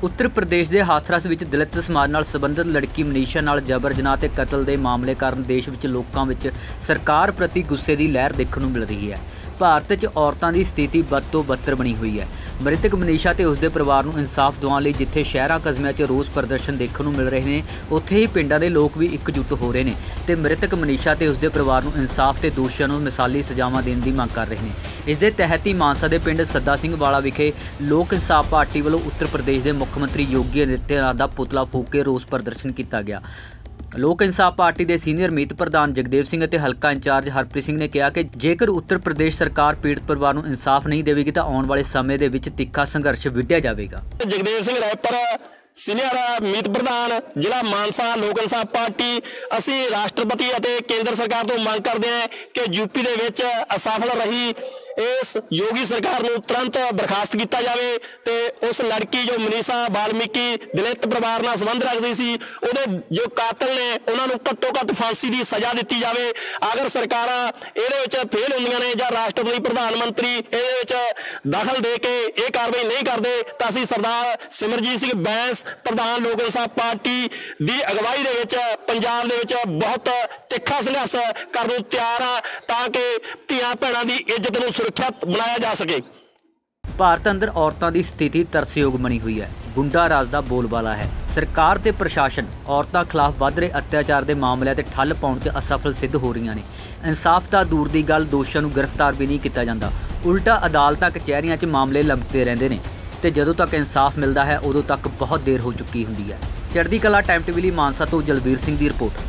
उत्तर प्रदेश के हाथरस विच दलित समाज नाल संबंधित लड़की मनीषा नाल जबर जनाह ते कतल के मामले कारण देश विच लोकां विच सरकार प्रति गुस्से की लहर देखने को मिल रही है। भारत च औरतों की स्थिति बद तो बदतर बनी हुई है। मृतक मनीषा ते उसके परिवार को इंसाफ दिवाउण लई जिथे शहरां कस्बिਆਂ च रोस प्रदर्शन देखने को मिल रहे हैं, उत्थे ही पिंडां दे लोग भी एकजुट हो रहे हैं ते मृतक मनीषा ते उसके परिवार को इंसाफ ते दोषियों को मिसाली सजावां देण दी मंग कर रहे हैं। इस दे तहत ही मानसा के पिंड सद्दा सिंह वाला विखे लोक इंसाफ पार्टी वालों उत्तर प्रदेश के मुख्यमंत्री योगी आदित्यनाथ का पुतला फूक के रोस प्रदर्शन किया गया। लोक इंसाफ पार्टी के सीनियर मीत प्रधान जगदेव सिंह और हल्का इंचार्ज हरप्रीत सिंह ने कहा कि जेकर उत्तर प्रदेश सरकार पीड़ित परिवार को इंसाफ नहीं देगी तो आने वाले समय के विच तिखा संघर्ष विढ़िया जाएगा। जगदेव सिंह रायपुर सीनियर मीत प्रधान जिला मानसा लोक इंसाफ पार्टी असी राष्ट्रपति और केंद्र सरकार तो मंग करते हैं कि यूपी के विच असफल रही इस योगी सरकार को तुरंत बर्खास्त किया जाए ते उस लड़की जो मनीषा वाल्मीकि दलित परिवार नाल संबंध रखती सी उहदे जो कातिल ने उन्होंने घट्टो घट्ट फांसी की सज़ा दी जाए। अगर सरकार इहदे फेल होंदियां ने जां राष्ट्रपति प्रधानमंत्री इहदे दखल दे के ये कार्रवाई नहीं करते तो असीं सरदार सिमरजीत सिंह बैंस प्रधान लोक इंसाफ पार्टी की अगवाई दे विच पंजाब दे विच बहुत तिखा संघर्ष करने को तैयार हाँ ताकि धीआं भैणां दी इज्जत नूं सुरक्षित बनाया जा सके। भारत अंदर औरतों की स्थिति तरसयोग बनी हुई है। गुंडा राज का बोलबाला है। सरकार ते प्रशासन औरतों खिलाफ वध रहे अत्याचार के मामलों से ठल पाउण च असफल सिद्ध हो रही ने। इंसाफ ता दूर की गल दोषियों को गिरफ्तार भी नहीं किया जाता, उल्टा अदालतां कचहरियां च मामले लंघते रहते हैं ते जदों तक इंसाफ मिलता है उदों तक बहुत देर हो चुकी होंदी है। चढ़दी कला टाइम टीवी ਲਈ मानसा तो जलबीर सिंह की रिपोर्ट।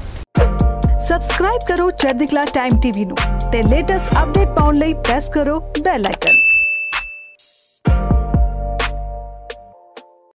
सब्सक्राइब करो चढ़दी कला टाइम टीवी नूं ते लेटेस्ट अपडेट पाउण लई प्रेस करो बेल आइकन।